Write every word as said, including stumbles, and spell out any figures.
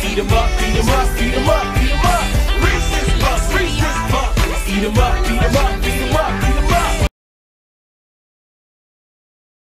Eat 'em up, eat 'em up, eat 'em up, eat 'em up. Reese's Puffs, Reese's Puffs. Eat 'em up, eat 'em up,